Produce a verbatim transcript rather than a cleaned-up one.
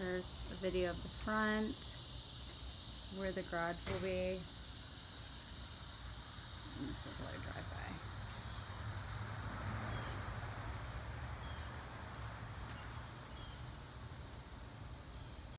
There's a video of the front, where the garage will be. And this is what I drive by.